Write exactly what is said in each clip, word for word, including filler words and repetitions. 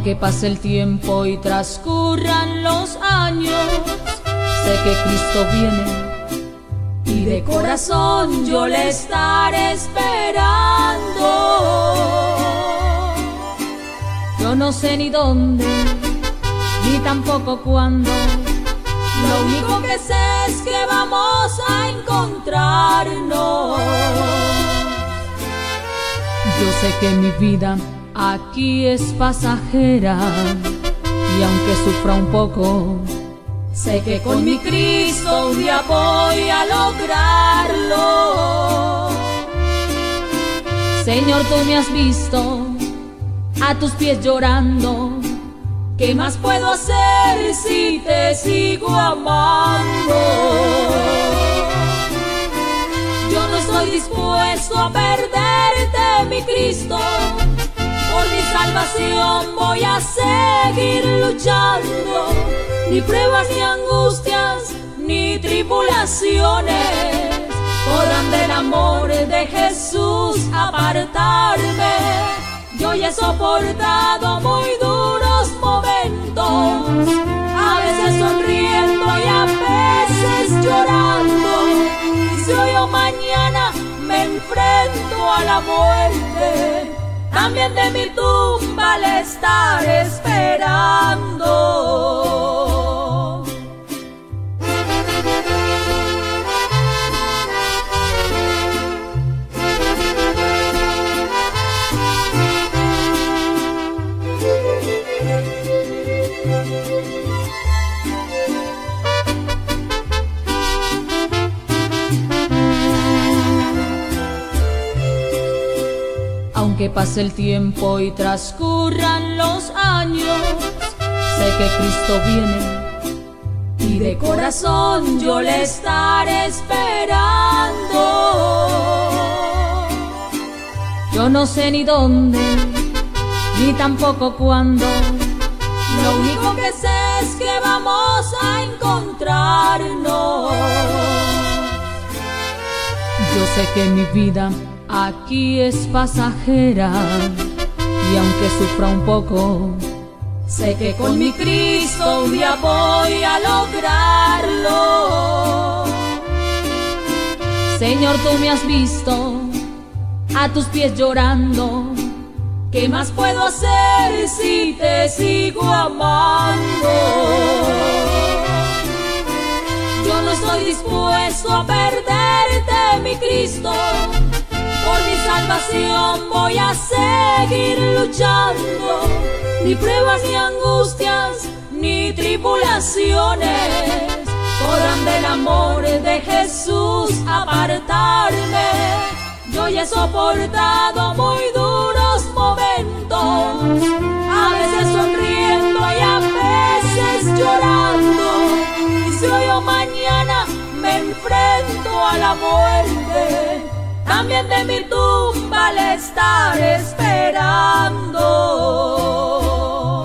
Aunque pase el tiempo y transcurran los años, sé que Cristo viene y de corazón yo le estaré esperando. Yo no sé ni dónde, ni tampoco cuándo. Lo único que sé es que vamos a encontrarnos. Yo sé que mi vida aquí es pasajera, y aunque sufra un poco, sé que con mi Cristo un día voy a lograrlo. Señor, tú me has visto a tus pies llorando. ¿Qué más puedo hacer si te sigo amando? Yo no estoy dispuesto a perderte, mi Cristo. Por mi salvación voy a seguir luchando. Ni pruebas, ni angustias, ni tribulaciones podrán del amor de Jesús apartarme. Yo ya he soportado muy duros momentos, a veces sonriendo y a veces llorando. Y si hoy o mañana me enfrento a la muerte, también de mi tumba le estaré esperando. Aunque pase el tiempo y transcurran los años, sé que Cristo viene y de corazón yo le estaré esperando. Yo no sé ni dónde, ni tampoco cuándo. Lo único que sé es que vamos a encontrarnos. Yo sé que mi vida aquí es pasajera, y aunque sufra un poco, sé que con mi Cristo un día voy a lograrlo. Señor, tú me has visto a tus pies llorando. ¿Qué más puedo hacer si te sigo amando? Yo no estoy dispuesto a perderte, mi Cristo. Por mi salvación voy a seguir luchando. Ni pruebas, ni angustias, ni tribulaciones podrán del amor de Jesús apartarme. Yo ya he soportado muy duros momentos, a veces sonriendo y a veces llorando. Y si hoy o mañana me enfrento a la muerte, también de mi tumba le estaré esperando.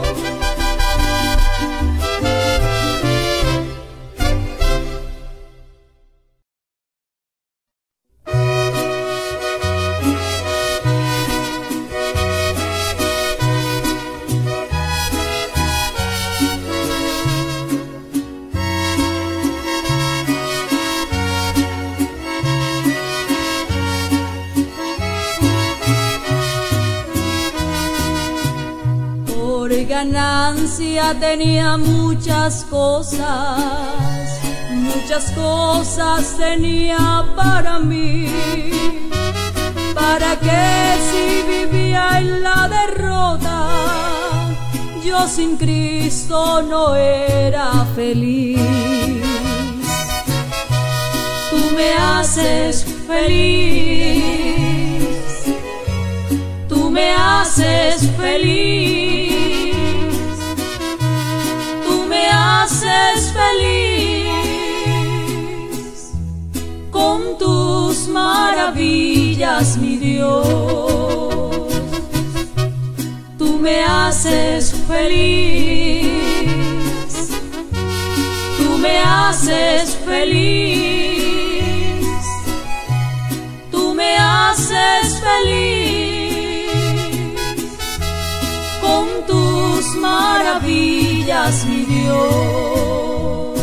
Ganancia tenía muchas cosas, muchas cosas tenía para mí. Para que si vivía en la derrota, yo sin Cristo no era feliz. Tú me haces feliz, tú me haces feliz. Haces feliz con tus maravillas, mi Dios. Tú me haces feliz, tú me haces feliz, tú me haces feliz con tus maravillas, mi Dios.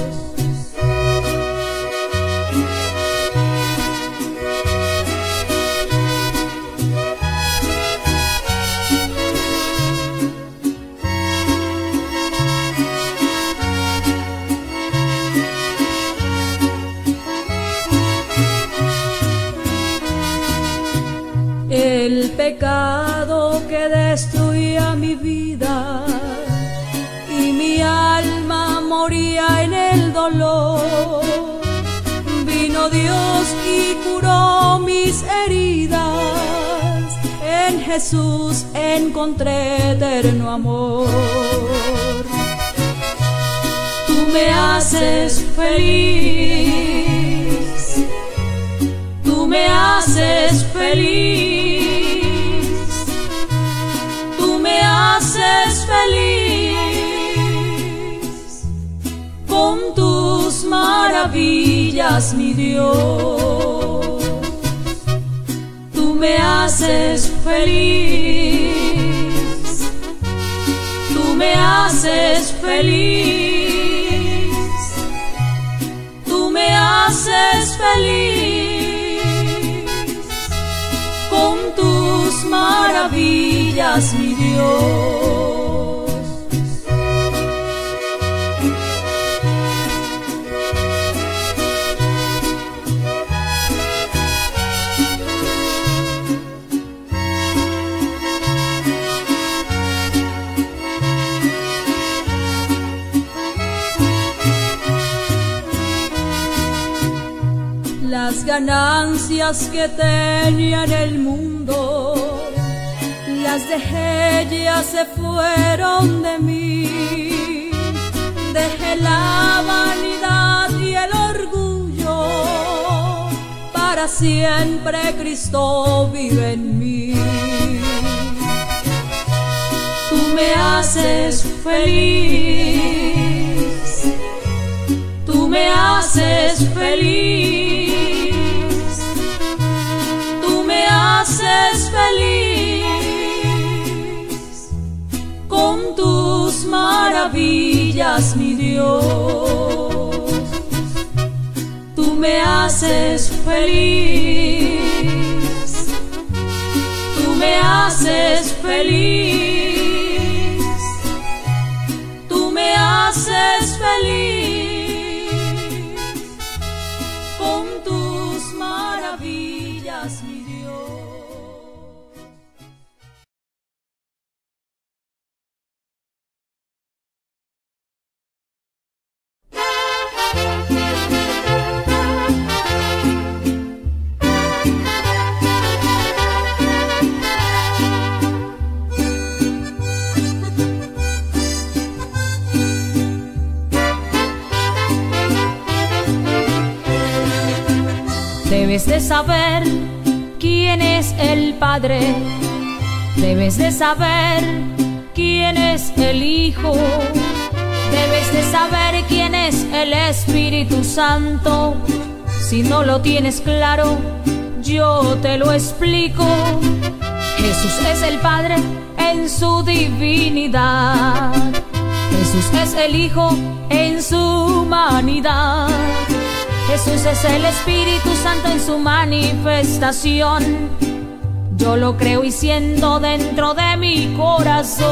El pecado que destruía mi vida y mi alma moría en el dolor, vino Dios y curó mis heridas. En Jesús encontré eterno amor. Tú me haces feliz, tú me haces feliz, tú me haces feliz con tus maravillas, mi Dios. Tú me haces feliz, tú me haces feliz, tú me haces feliz con tus maravillas, mi Dios. Las ganancias que tenía en el mundo, las dejé, ya se fueron de mí. Dejé la vanidad y el orgullo, para siempre Cristo vive en mí. Tú me haces feliz, tú me haces feliz, me haces feliz con tus maravillas, mi Dios. Tú me haces feliz, tú me haces feliz, tú me haces feliz con tus maravillas, mi Dios. Debes de saber quién es el Padre, debes de saber quién es el Hijo, debes de saber quién es el Espíritu Santo. Si no lo tienes claro, yo te lo explico. Jesús es el Padre en su divinidad, Jesús es el Hijo en su humanidad, Jesús es el Espíritu Santo en su manifestación. Yo lo creo y siento dentro de mi corazón.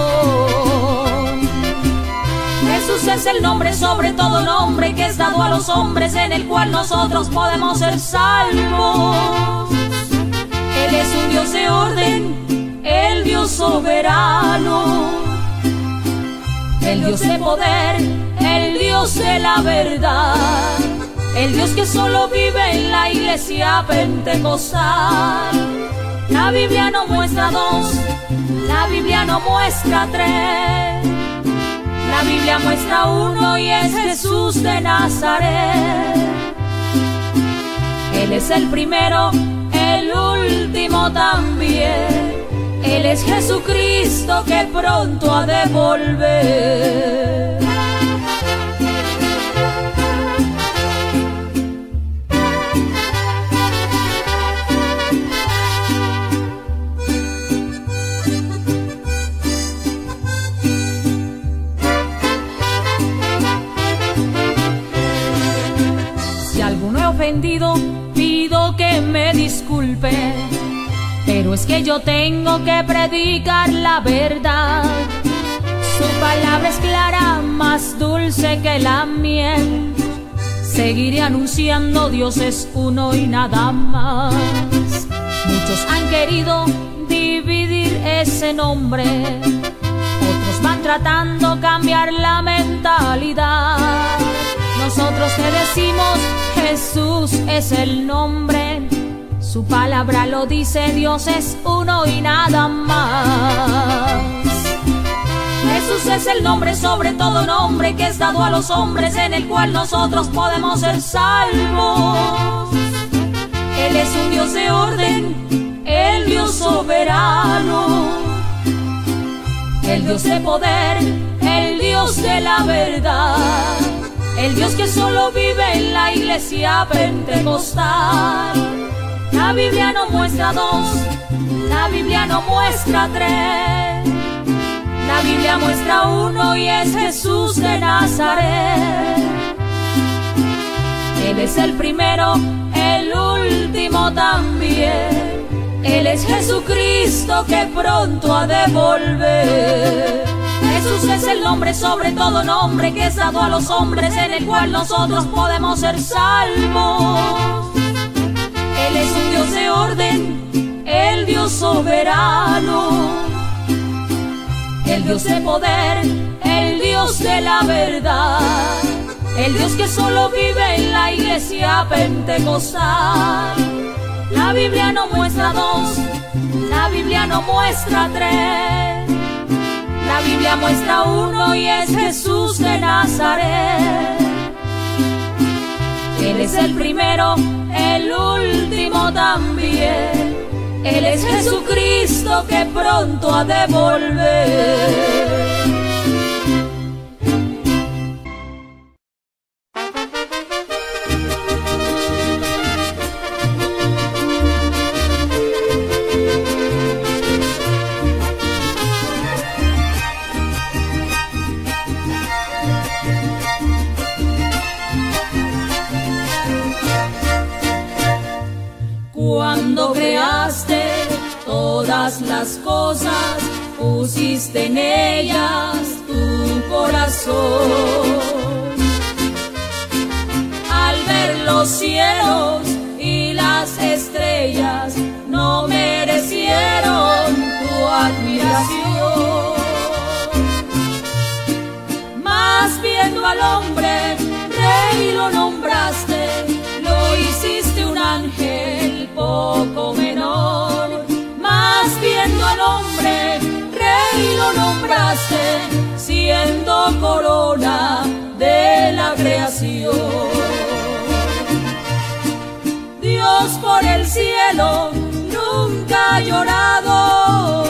Jesús es el nombre sobre todo nombre que es dado a los hombres, en el cual nosotros podemos ser salvos. Él es un Dios de orden, el Dios soberano, el Dios de poder, el Dios de la verdad, el Dios que solo vive en la iglesia pentecostal. La Biblia no muestra dos, la Biblia no muestra tres, la Biblia muestra uno y es Jesús de Nazaret. Él es el primero, el último también. Él es Jesucristo que pronto ha de volver. que me disculpe, pero es que yo tengo que predicar la verdad. Su palabra es clara, más dulce que la miel. Seguiré anunciando, Dios es uno y nada más. Muchos han querido dividir ese nombre, otros van tratando cambiar la mentalidad. Nosotros te decimos, Jesús es el nombre. Su palabra lo dice, Dios es uno y nada más. Jesús es el nombre sobre todo nombre que es dado a los hombres, en el cual nosotros podemos ser salvos. Él es un Dios de orden, el Dios soberano, el Dios de poder, el Dios de la verdad, el Dios que solo vive en la iglesia pentecostal. La Biblia no muestra dos, la Biblia no muestra tres, la Biblia muestra uno y es Jesús de Nazaret. Él es el primero, el último también. Él es Jesucristo que pronto ha de volver. Jesús es el nombre sobre todo nombre que es dado a los hombres, en el cual nosotros podemos ser salvos. Él es un Dios de orden, el Dios soberano, el Dios de poder, el Dios de la verdad, el Dios que solo vive en la iglesia pentecostal. La Biblia no muestra dos, la Biblia no muestra tres, la Biblia muestra uno y es Jesús de Nazaret. Él es el primero, el último también. Él es Jesucristo que pronto ha de volver. Cuando creaste todas las cosas, pusiste en ellas tu corazón. Al ver los cielos y las estrellas, no merecieron tu admiración. Mas viendo al hombre, rey lo nombraste, lo hiciste un ángel poco menor. Mas viendo al hombre, rey lo nombraste, siendo corona de la creación. Dios por el cielo nunca ha llorado,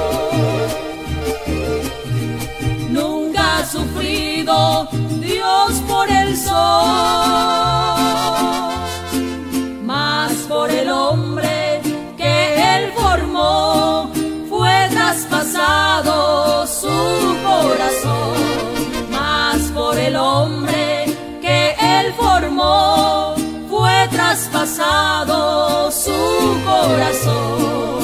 nunca ha sufrido. Dios por el sol, mas por el hombre que él formó, fue traspasado su corazón. Mas por el hombre que él formó, fue traspasado su corazón.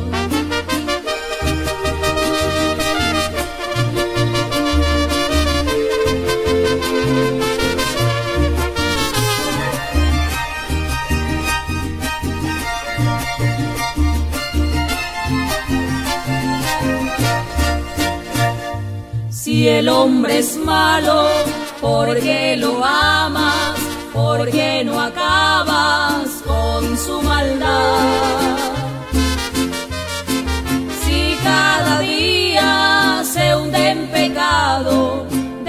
Si el hombre es malo, ¿por qué lo amas? ¿Por qué no acabas con su maldad? Si cada día se hunde en pecado,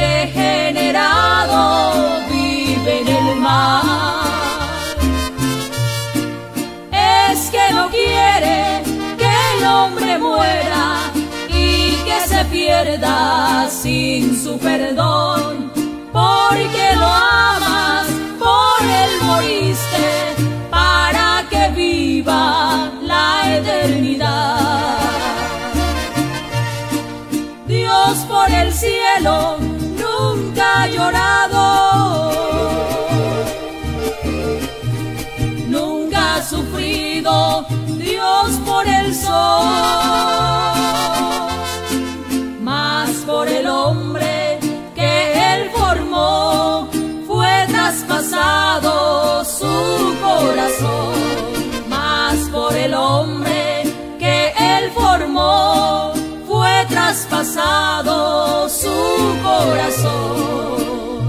degenerado vive en el mal. Es que no quiere que el hombre muera y que se pierda sin su perdón, porque lo amas, por él moriste, para que viva la eternidad. Dios por el cielo nunca ha llorado, nunca ha sufrido Dios por el sol, mas por el hombre que Él formó fue traspasado su corazón, mas por el hombre que Él formó fue traspasado su corazón.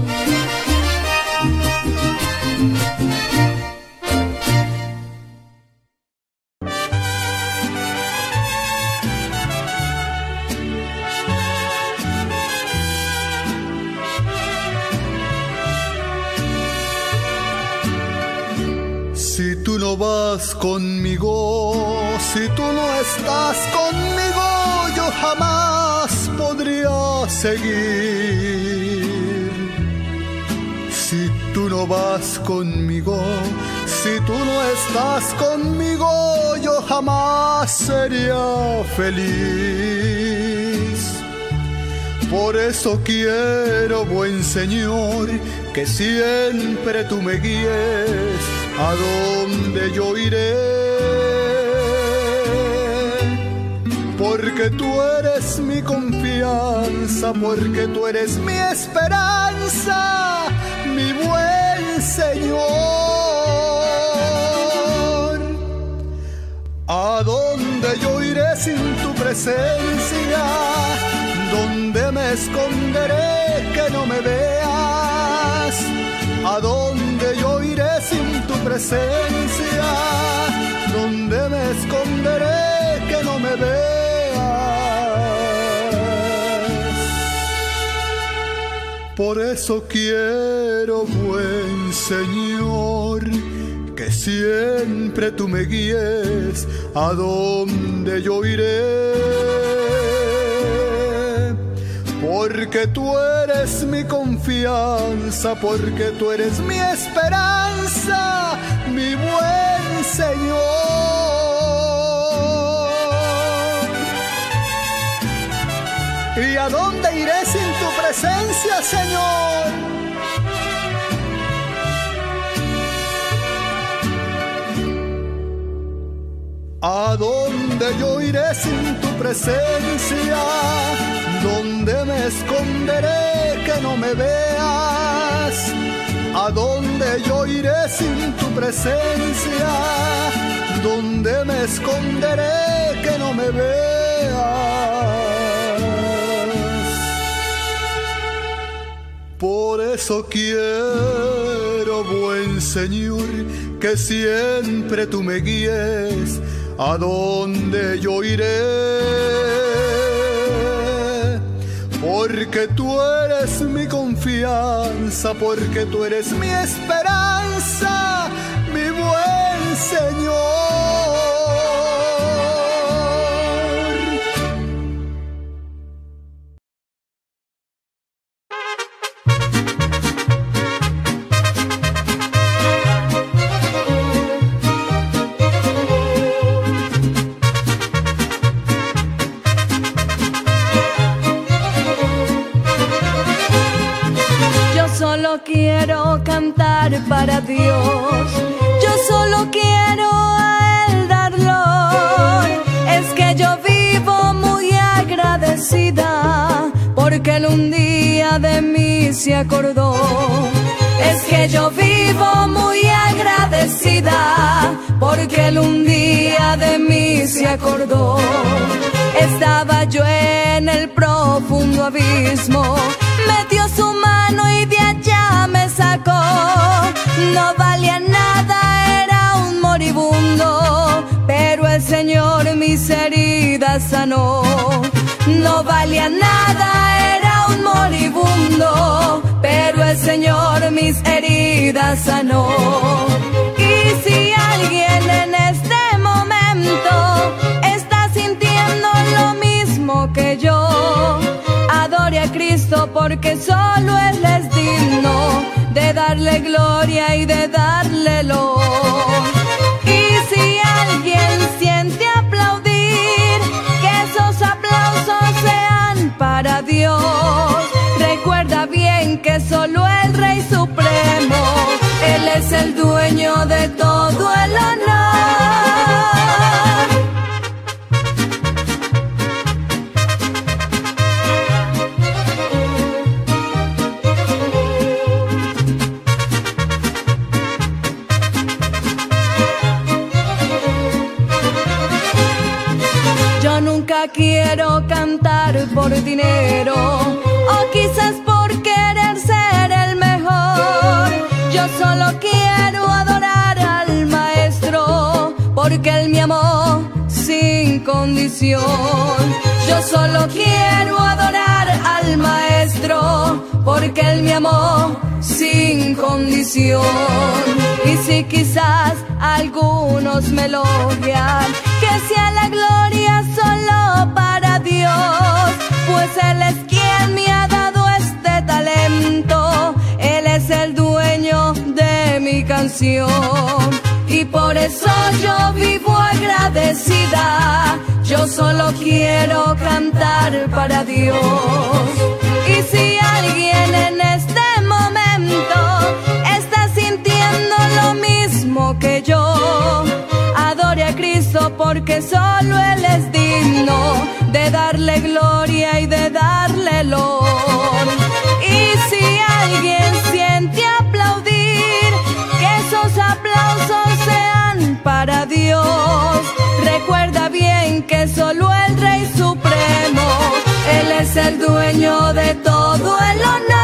Si tú no vas conmigo, si tú no estás conmigo, yo jamás podría seguir. Si tú no vas conmigo, si tú no estás conmigo, yo jamás sería feliz. Por eso quiero, buen Señor, que siempre tú me guíes a donde yo iré, porque tú eres mi confianza, porque tú eres mi esperanza, mi buen Señor. ¿A dónde yo iré sin tu presencia? ¿Dónde me esconderé que no me veas? ¿A dónde yo iré sin tu presencia? ¿Dónde me esconderé que no me veas? Por eso quiero, buen Señor, que siempre tú me guíes a donde yo iré, porque tú eres mi confianza, porque tú eres mi esperanza, mi buen Señor. ¿Y a dónde iré sin tu presencia, Señor? ¿A dónde yo iré sin tu presencia? ¿Dónde me esconderé que no me veas? ¿A dónde yo iré sin tu presencia? ¿Dónde me esconderé que no me veas? Por eso quiero, buen Señor, que siempre tú me guíes a donde yo iré, porque tú eres mi confianza, porque tú eres mi esperanza, mi buen Señor. Solo quiero cantar para Dios, yo solo quiero a Él dar gloria. Es que yo vivo muy agradecida, porque Él un día de mí se acordó. Es que yo vivo muy agradecida, porque Él un día de mí se acordó. Estaba yo en el profundo abismo, metió su mano y de allá me sacó. No valía nada, era un moribundo, pero el Señor mis heridas sanó. No valía nada, era un moribundo, pero el Señor mis heridas sanó. Y si alguien en este momento está sintiendo lo mismo que yo, adore a Cristo, porque solo Él es digno de darle gloria y de darle loor. Y si alguien siente aplaudir, que esos aplausos sean para Dios. Recuerda bien que solo el Rey Supremo, Él es el dueño de todo el honor. Nunca quiero cantar por dinero, o quizás por querer ser el mejor. Yo solo quiero adorar al Maestro, porque Él me amó sin condición. Yo solo quiero adorar al Maestro, porque Él me amó sin condición. Y si quizás algunos me elogian, que sea la gloria solo para Dios, pues Él es quien me ha dado este talento. Él es el dueño de mi canción, y por eso yo vivo agradecida. Yo solo quiero cantar para Dios. Y si alguien en este momento está sintiendo lo mismo que yo, adore a Cristo, porque solo Él es digno de darle gloria y de darle honor. Y si alguien siente aplaudir, que esos aplausos sean para Dios. Recuerda bien que solo el Rey Supremo, Él es el dueño de todo el honor.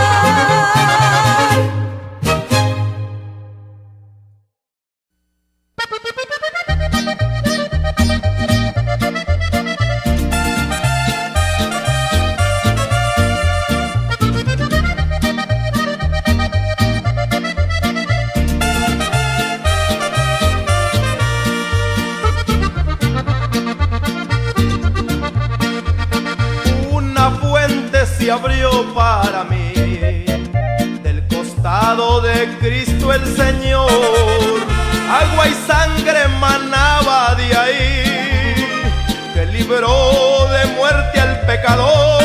Se abrió para mí del costado de Cristo el Señor. Agua y sangre manaba de ahí, que libró de muerte al pecador.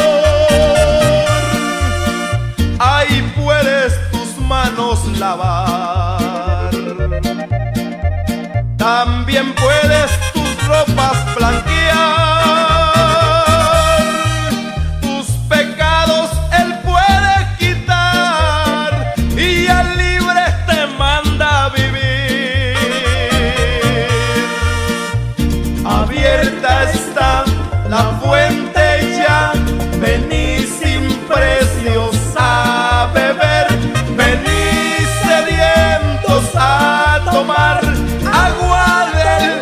Ahí puedes tus manos lavar, también puedes tus ropas blanquear. La fuente ya, vení sin precios a beber, vení sedientos a tomar agua del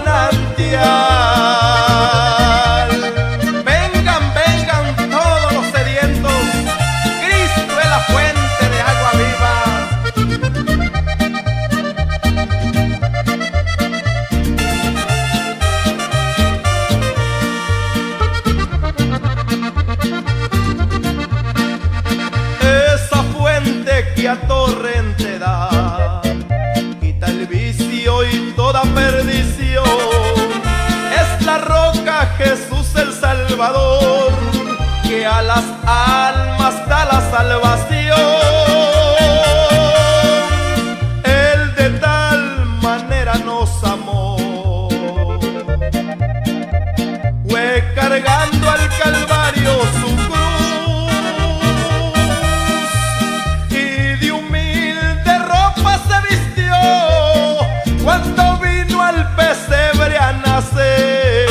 manantial. Vengan, vengan todos los sedientos, Cristo es la fuente de agua viva. Que a torrente da, quita el vicio y toda perdición. Es la roca Jesús el Salvador, que a las almas da la salvación. Él de tal manera nos amó, fue cargando al Calvario su cruz. Cuando vino al pesebre a nacer,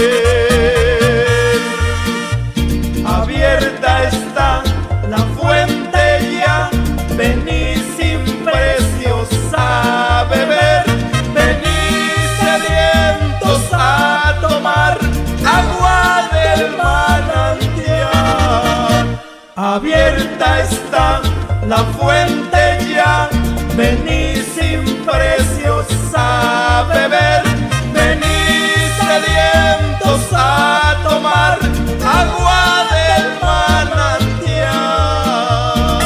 abierta está la fuente ya, vení sin precios a beber, vení sedientos a tomar agua del manantial. Abierta está la fuente ya, vení sin precios a beber, vení sedientos a tomar agua del manantial.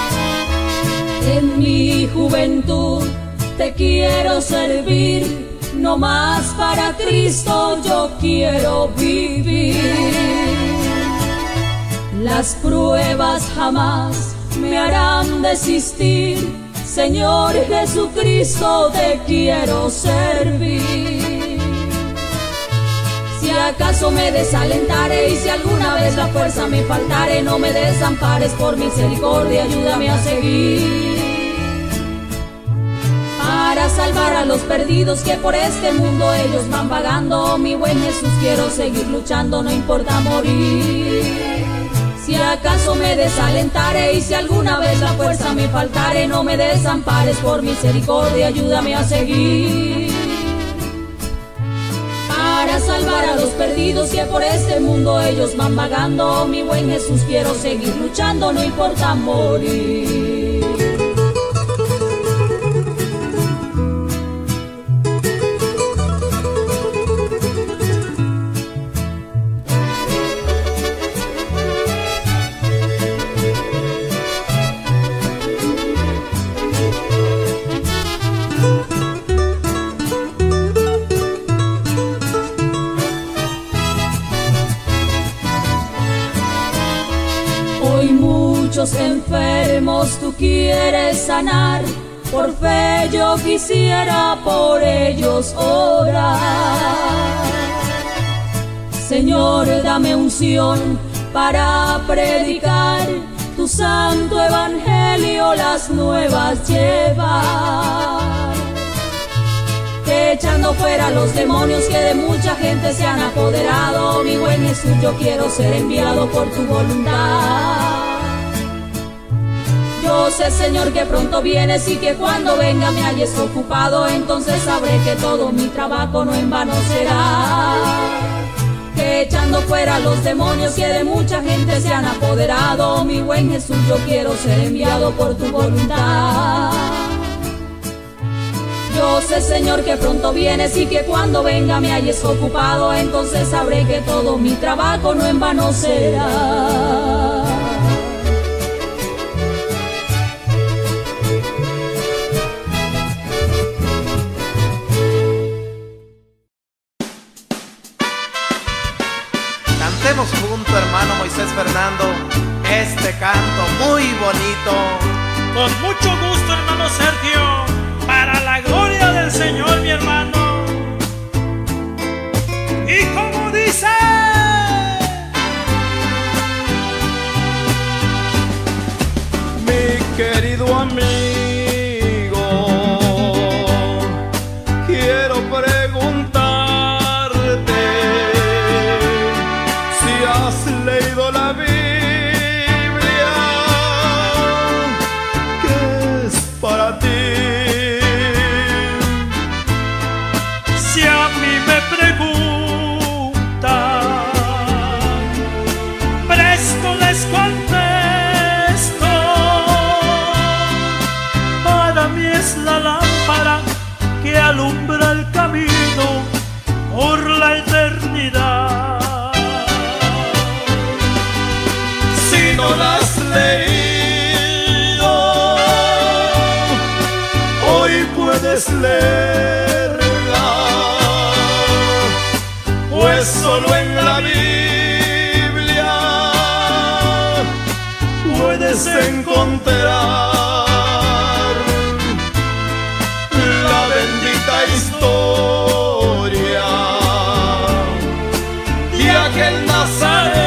En mi juventud te quiero servir, no más para Cristo yo quiero vivir. Las pruebas jamás me harán desistir, Señor Jesucristo, te quiero servir. Si acaso me desalentare y si alguna vez la fuerza me faltare, no me desampares, por misericordia ayúdame a seguir. Para salvar a los perdidos que por este mundo ellos van vagando, mi buen Jesús, quiero seguir luchando, no importa morir. Si acaso me desalentare y si alguna vez la fuerza me faltare, no me desampares, por misericordia ayúdame a seguir. Para salvar a los perdidos que por este mundo ellos van vagando, mi buen Jesús, quiero seguir luchando, no importa morir. Muchos enfermos tú quieres sanar, por fe yo quisiera por ellos orar. Señor, dame unción para predicar tu santo evangelio, las nuevas llevar. Que echando fuera los demonios que de mucha gente se han apoderado, mi buen Jesús, yo quiero ser enviado por tu voluntad. Yo sé, Señor, que pronto vienes y que cuando venga me halles ocupado, entonces sabré que todo mi trabajo no en vano será. Que echando fuera los demonios que de mucha gente se han apoderado, mi buen Jesús, yo quiero ser enviado por tu voluntad. Yo sé, Señor, que pronto vienes y que cuando venga me halles ocupado, entonces sabré que todo mi trabajo no en vano será. Cantemos junto, hermano Moisés Fernando, este canto muy bonito. Con mucho gusto, hermano Sergio, para la gloria del Señor, mi hermano. Y como dice: mi querido amigo, quiero preguntarte si has leído la Biblia, que es para ti. Si a mí me preguntan, presto les contesto. Para mí es la lámpara que alumbra el camino por la eternidad. Si no la has leído, hoy puedes leerla, pues solo en la Biblia puedes encontrar la bendita historia de aquel Nazareno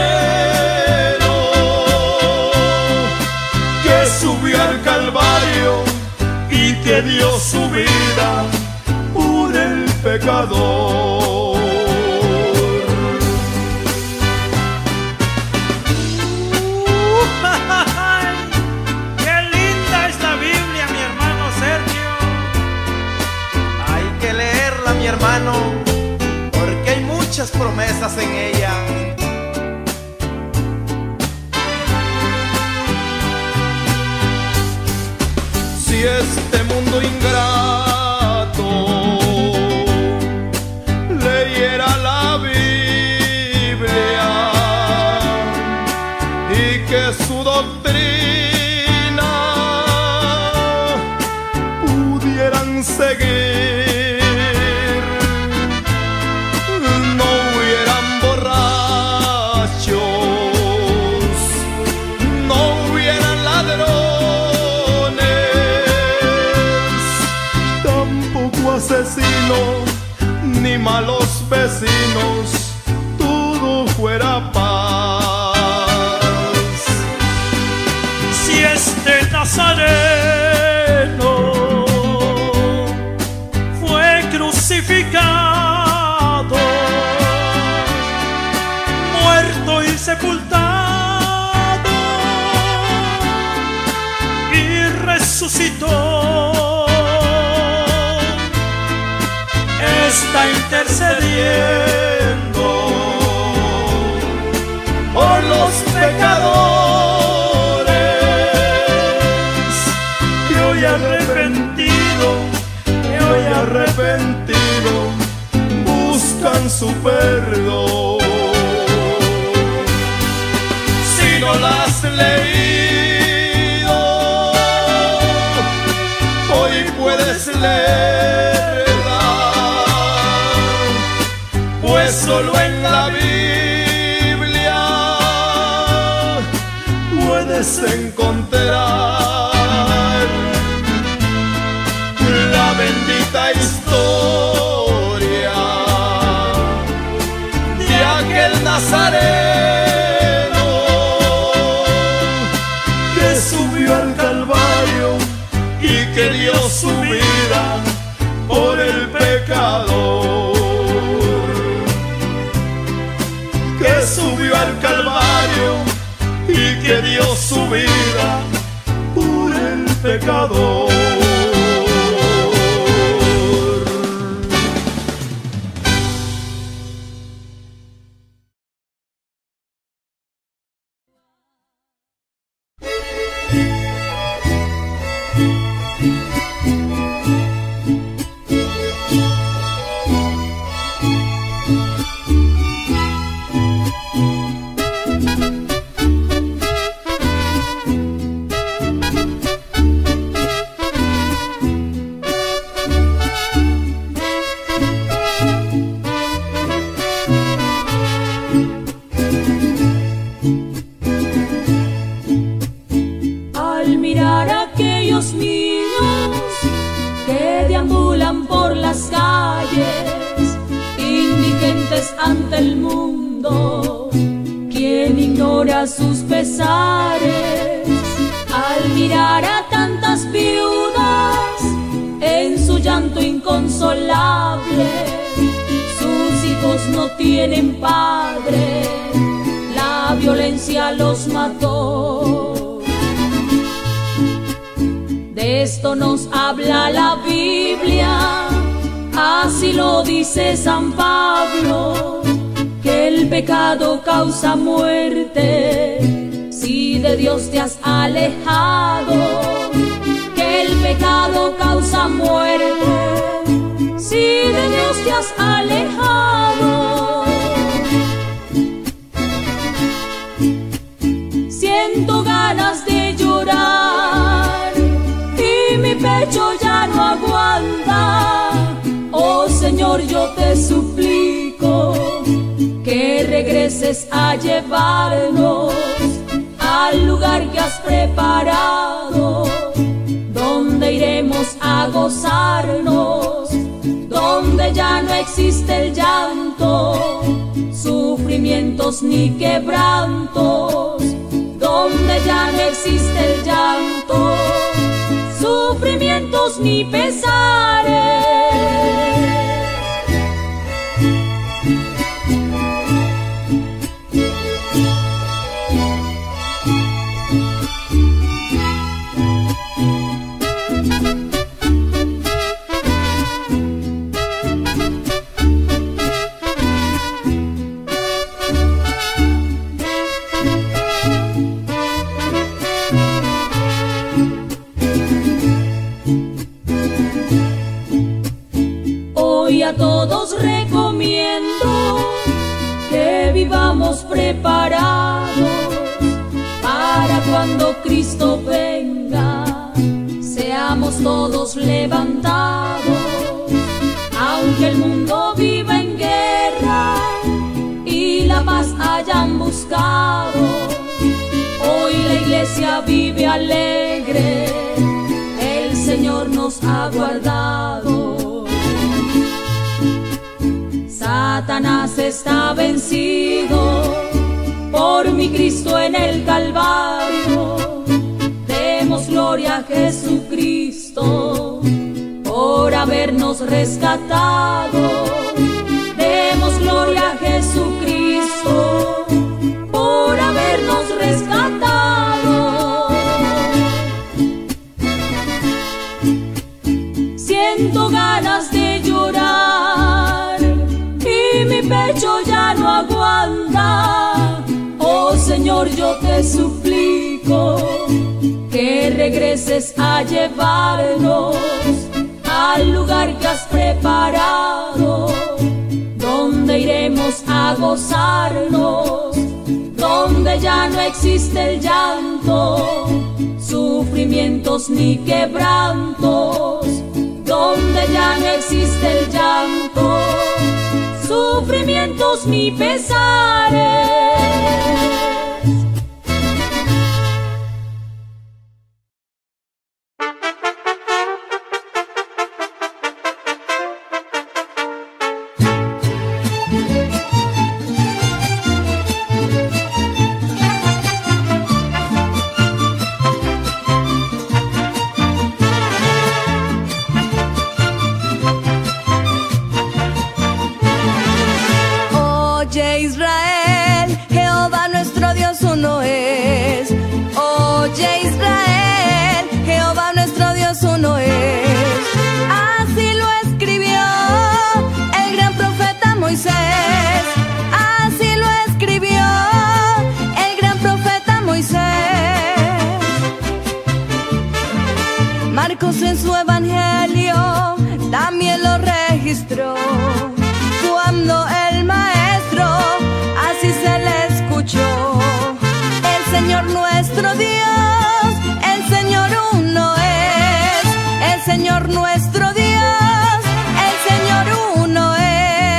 que subió al Calvario y que dio su vida por el pecador. ¡Qué linda es la Biblia, mi hermano Sergio! Hay que leerla, mi hermano, porque hay muchas promesas en ella. Si este mundo ingrato leyera la Biblia y que su doctrina pudieran seguir, tampoco asesino, ni malos vecinos, todo fuera paz. Si este Nazareno fue crucificado, muerto y sepultado, y resucitó, está intercediendo por los pecadores que hoy arrepentido, que hoy arrepentido buscan su perdón. Si no la has leído, hoy puedes leerla, pues solo en la Biblia puedes encontrar la bendita historia de aquel Nazareno que subió al Calvario y que dio su vida por el pecador, que subió al Calvario y que dio su vida por el pecador. Ante el mundo, quien ignora sus pesares, al mirar a tantas viudas en su llanto inconsolable, sus hijos no tienen padre, la violencia los mató. De esto nos habla la Biblia. Así lo dice San Pablo, que el pecado causa muerte si de Dios te has alejado, que el pecado causa muerte si de Dios te has alejado. Siento ganas de llorar y mi pecho ya no aguanta. Oh Señor, yo te suplico que regreses a llevarnos al lugar que has preparado, donde iremos a gozarnos, donde ya no existe el llanto, sufrimientos ni quebrantos, donde ya no existe el llanto, sufrimientos ni pesares. A todos recomiendo que vivamos preparados para cuando Cristo venga, seamos todos levantados. Aunque el mundo viva en guerra y la paz hayan buscado, hoy la iglesia vive alegre, el Señor nos ha guardado. Satanás está vencido por mi Cristo en el Calvario. Demos gloria a Jesucristo por habernos rescatado. Demos gloria a Jesucristo por habernos rescatado. Siento ganas de llorar y mi pecho ya no aguanta. Oh Señor, yo te suplico que regreses a llevarnos al lugar que has preparado, donde iremos a gozarnos, donde ya no existe el llanto, sufrimientos ni quebrantos, donde ya no existe el llanto, sufrimientos ni pesares. Marcos en su evangelio también lo registró, cuando el maestro así se le escuchó: el Señor nuestro Dios, el Señor uno es, el Señor nuestro Dios, el Señor uno es.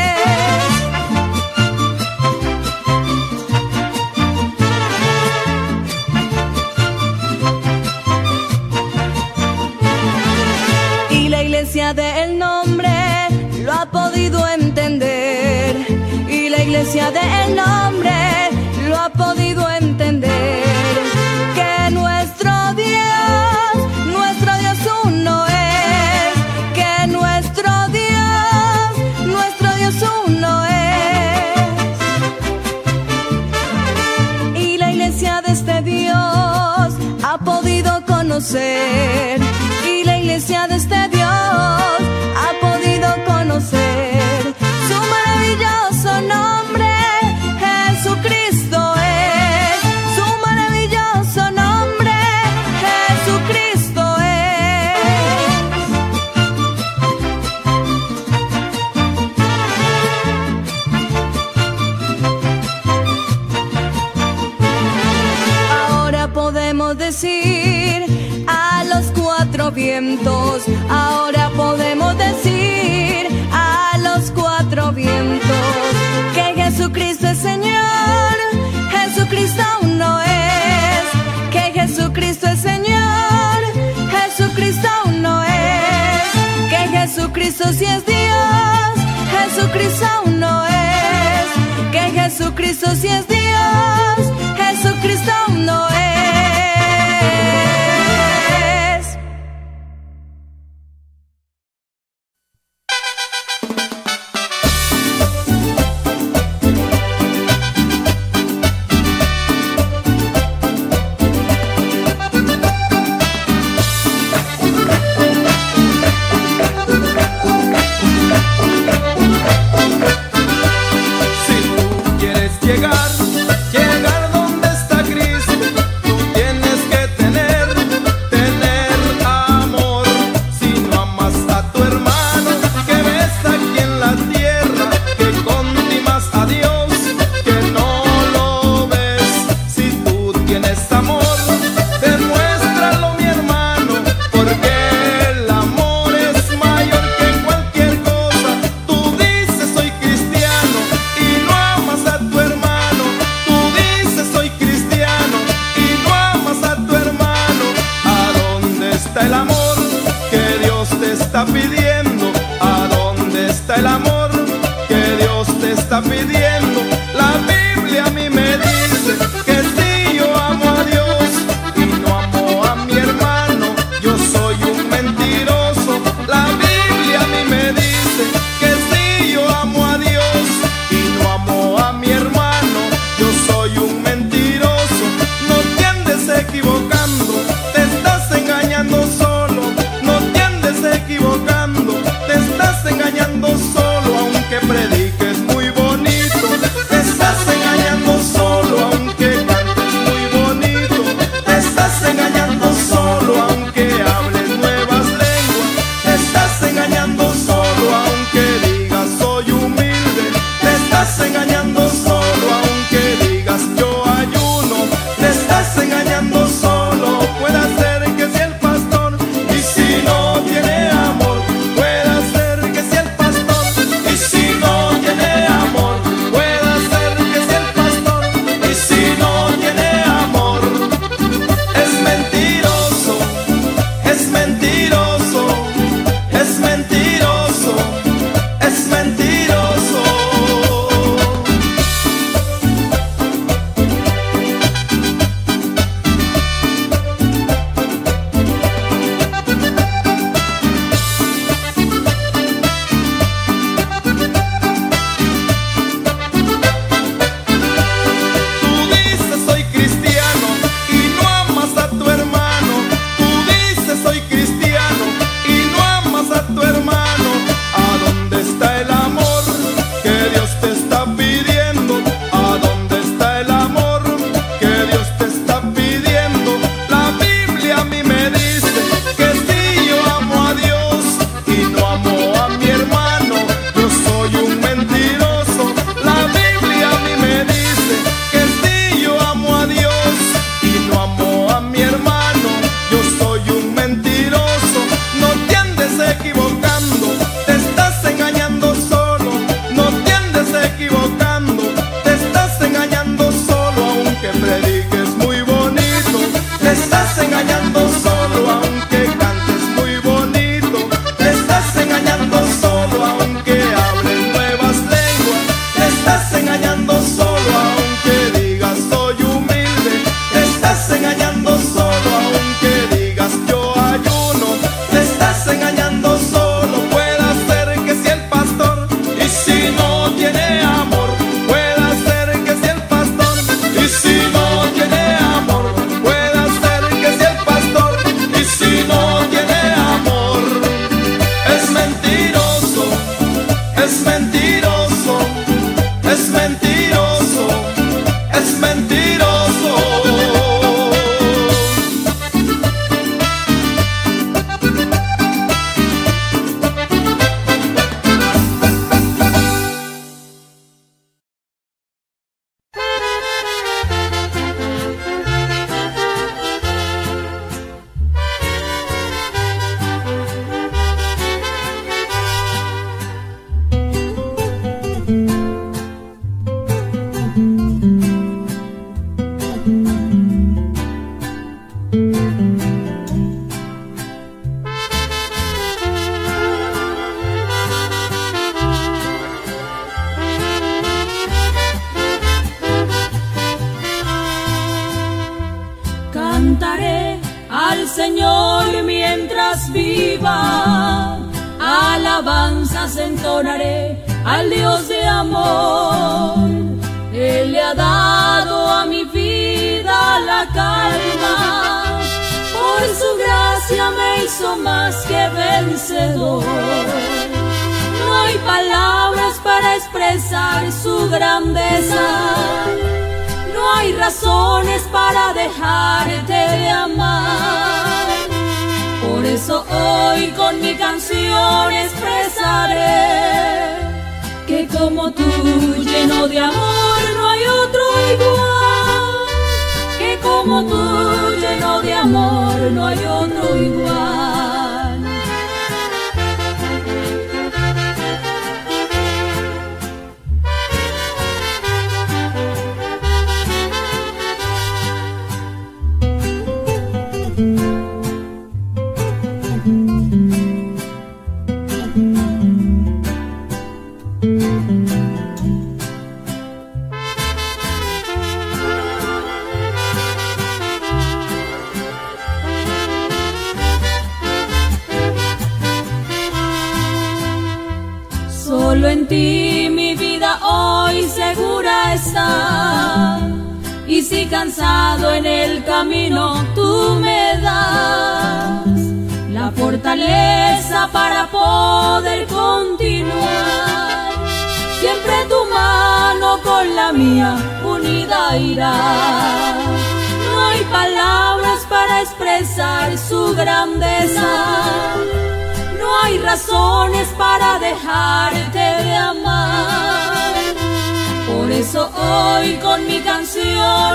Del nombre lo ha podido entender, y la iglesia del nombre lo ha podido entender, que nuestro Dios, nuestro Dios uno es, que nuestro Dios, nuestro Dios uno es. Y la iglesia de este Dios ha podido conocer, y la iglesia de este Dios ha podido conocer su maravilloso nombre. Jesucristo es, su maravilloso nombre. Jesucristo es. Ahora podemos decir a los cuatro vientos, ahora podemos decir a los cuatro vientos, que Jesucristo es Señor, Jesucristo uno es, que Jesucristo es Señor, Jesucristo uno es, que Jesucristo sí es Dios, Jesucristo uno es, que Jesucristo sí es Dios, Jesucristo uno es. Si tú quieres llegar es mentiroso, es mentiroso, es mentiroso. Cantaré al Señor mientras viva, alabanzas entonaré al Dios de amor. Él le ha dado a mi vida la calma, por su gracia me hizo más que vencedor. No hay palabras para expresar su grandeza, no hay razones para dejarte de amar. Por eso hoy con mi canción expresaré que como tú, lleno de amor, no hay otro igual. Que como tú, lleno de amor, no hay otro igual. Solo en ti mi vida hoy segura está, y si cansado en el camino tú me das la fortaleza para poder continuar. Siempre tu mano con la mía unida irá. No hay palabras para expresar su grandeza, no hay razones para dejarte de amar. Por eso hoy con mi canción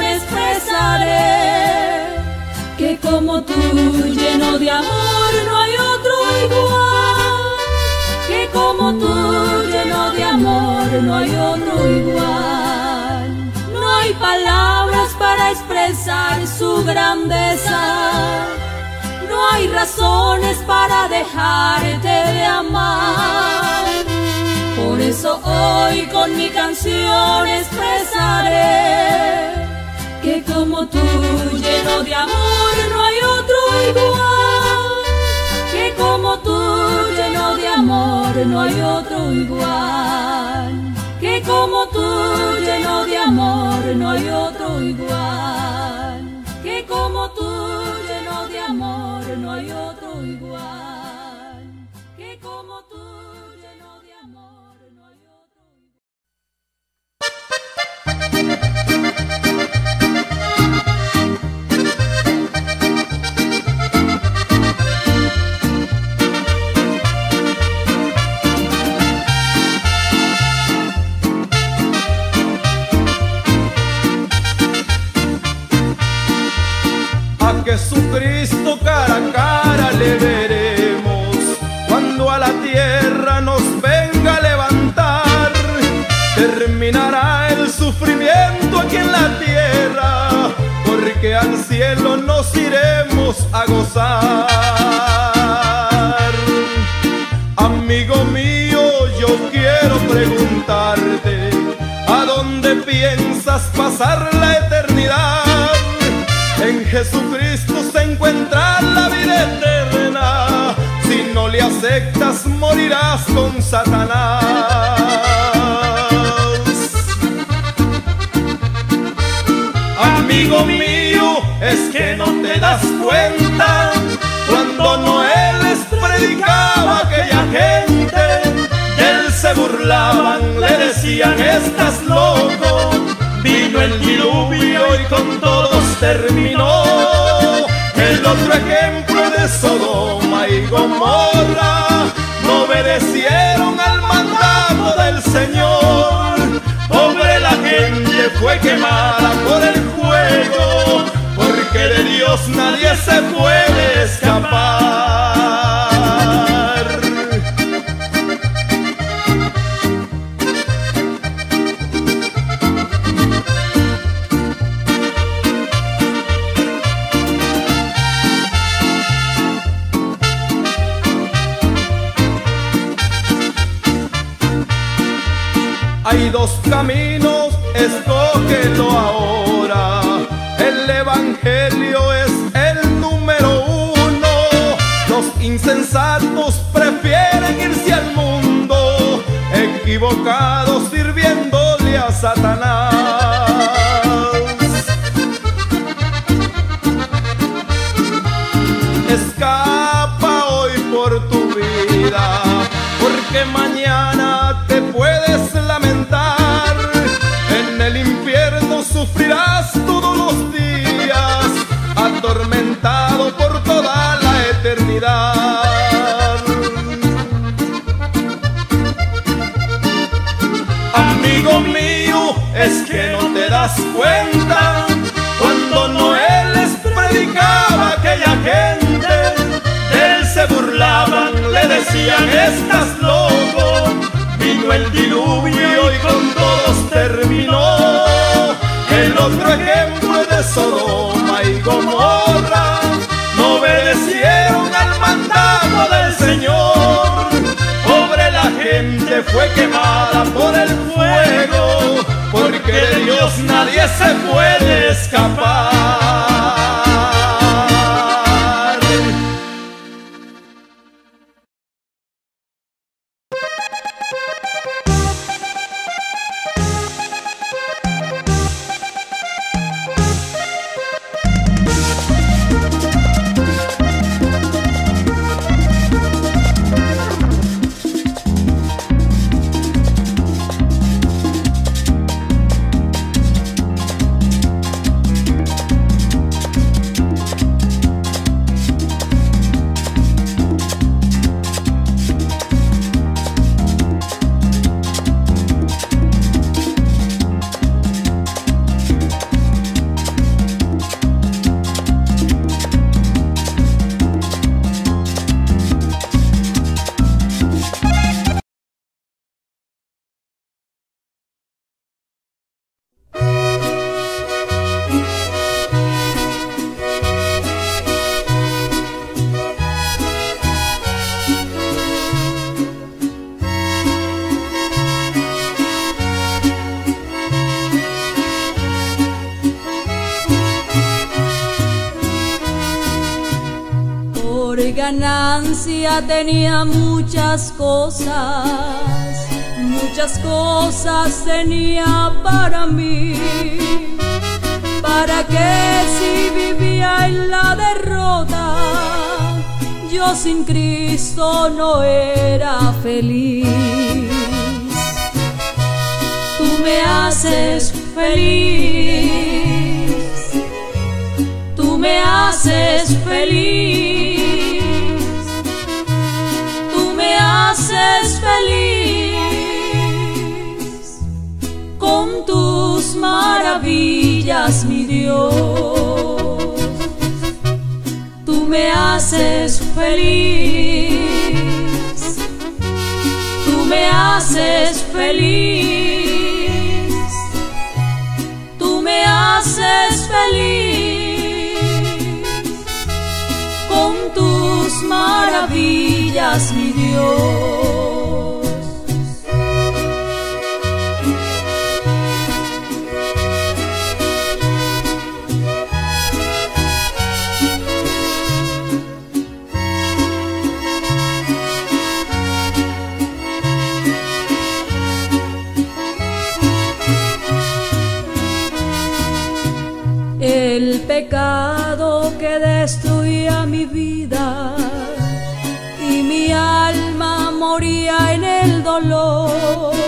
expresaré que como tú, lleno de amor, no hay otro igual. Que como tú, lleno de amor, no hay otro igual. No hay palabras para expresar su grandeza, no hay razones para dejarte de amar. Por eso hoy con mi canción expresaré que como tú, lleno de amor, no hay otro igual. Que como tú, lleno de amor, no hay otro igual. Que como tú, lleno de amor, no hay otro igual. Que como tú, lleno de amor, no hay otro igual. Que como tú, lleno de amor, no hay otro A Jesucristo cara a cara le veremos cuando a la tierra nos venga a levantar. Terminará el sufrimiento aquí en la tierra, porque al cielo nos iremos a gozar. Amigo mío, yo quiero preguntarte, ¿a dónde piensas pasar la eternidad? En Jesucristo se encuentra la vida eterna. Si no le aceptas, morirás con Satanás. Amigo mío, es que no te das cuenta. Cuando Noé les predicaba a aquella gente, él se burlaba burlaban, le decían estás loco. Vino el diluvio y con todos terminó. El otro ejemplo de Sodoma y Gomorra, no obedecieron al mandato del Señor. Pobre la gente fue quemada por el fuego, porque de Dios nadie se puede escapar. Hay dos caminos, escógelo ahora. El evangelio es el número uno. Los insensatos prefieren irse al mundo, equivocados sirviéndole a Satanás. Escapa hoy por tu vida, porque mañana te puedes lamentar. En el infierno sufrirás todos los días, atormentado por toda la eternidad. Amigo mío, es que no te das cuenta, cuando Noé les predicaba a aquella gente, de él se burlaban, le decían estás loco. Vino el diluvio y con todos terminó. El otro ejemplo de Sodoma y Gomorra, no obedecieron al mandato del Señor. Pobre la gente fue quemada por el fuego, porque de Dios nadie se puede escapar. Ganancia tenía muchas cosas, muchas cosas tenía para mí. Para que si vivía en la derrota, yo sin Cristo no era feliz. Tú me haces feliz, tú me haces feliz. Haces feliz con tus maravillas, mi Dios. Tú me haces feliz, tú me haces feliz, tú me haces feliz con tus maravillas, mi Dios. El pecado que destruía mi vida y mi alma moría en el dolor,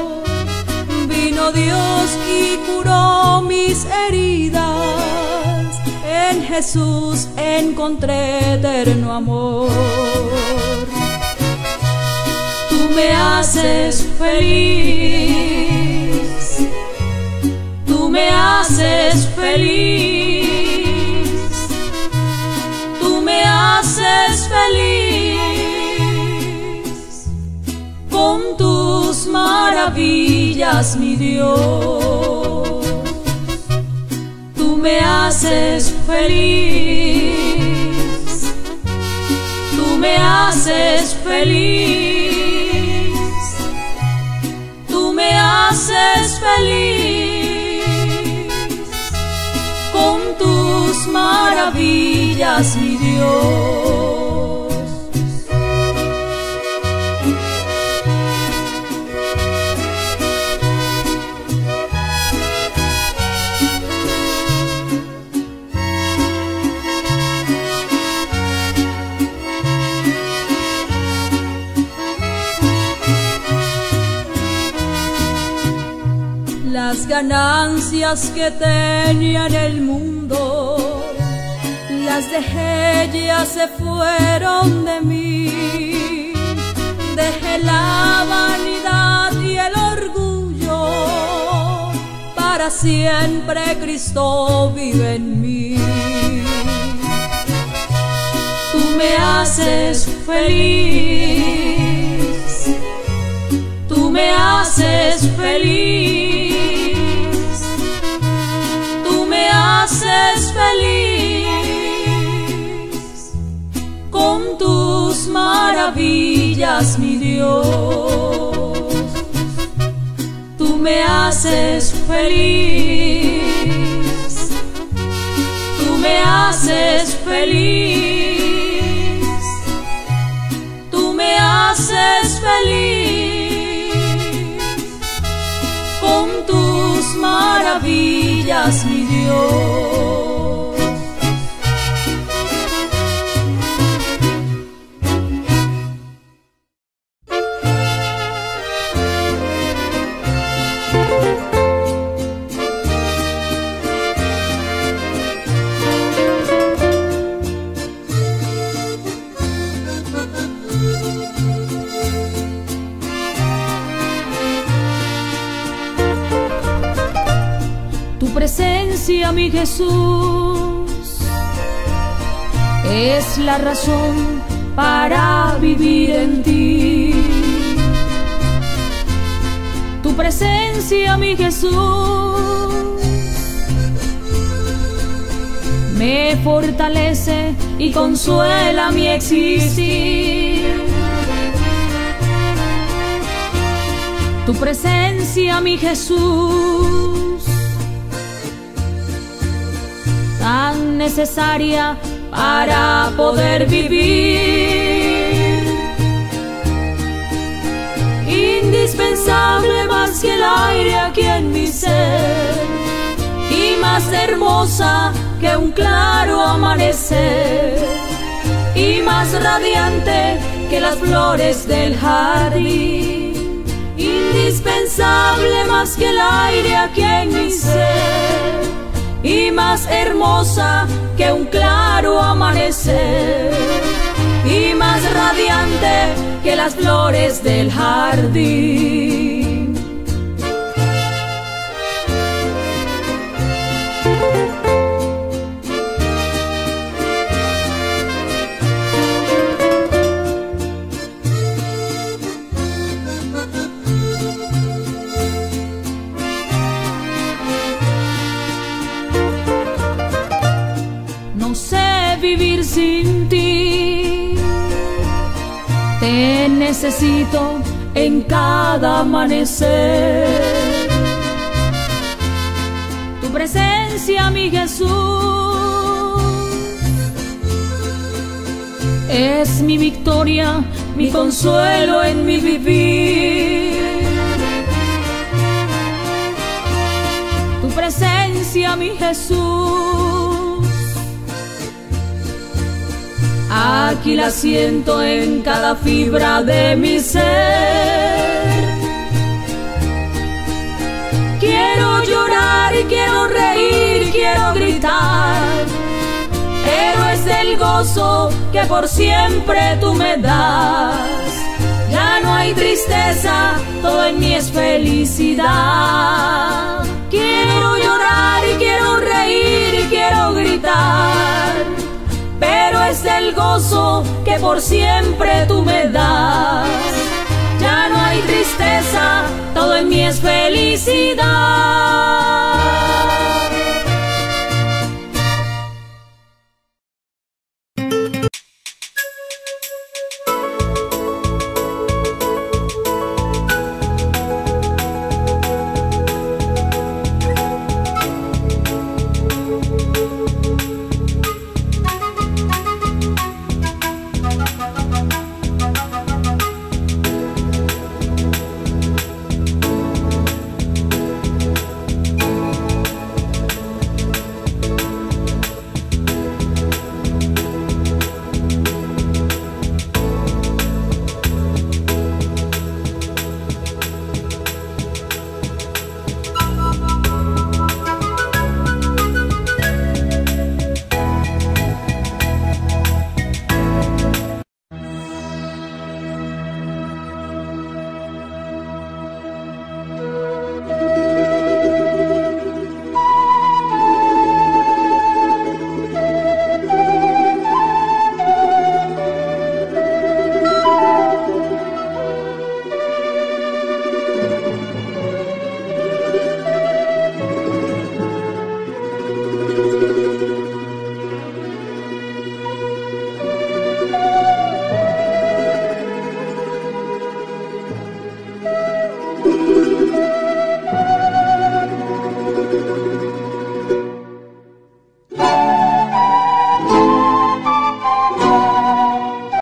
vino Dios y curó mis heridas. En Jesús encontré eterno amor. Tú me haces feliz, tú me haces feliz, tú me haces feliz con tus maravillas, mi Dios. Tú me haces feliz, tú me haces feliz, tú me haces feliz con tus maravillas, mi Dios. Las ganancias que tenía en el mundo, las dejé, ya se fueron de mí. Dejé la vanidad y el orgullo, para siempre Cristo vive en mí. Tú me haces feliz, tú me haces feliz, haces feliz con tus maravillas, mi Dios. Tú me haces feliz, tú me haces feliz, tú me haces feliz con tus maravillas, mi Dios. Presencia, mi Jesús, es la razón para vivir en ti. Tu presencia, mi Jesús, me fortalece y consuela mi existir. Tu presencia, mi Jesús, tan necesaria para poder vivir, indispensable más que el aire aquí en mi ser, y más hermosa que un claro amanecer, y más radiante que las flores del jardín, indispensable más que el aire aquí en mi ser, y más hermosa que un claro amanecer, y más radiante que las flores del jardín. No sé vivir sin ti, te necesito en cada amanecer. Tu presencia, mi Jesús, es mi victoria, mi consuelo en mi vivir. Tu presencia, mi Jesús, aquí la siento en cada fibra de mi ser. gozo que por siempre tú me das. Ya no hay tristeza, todo en mí es felicidad. Quiero llorar y quiero reír y quiero gritar, pero es el gozo que por siempre tú me das. Ya no hay tristeza, todo en mí es felicidad.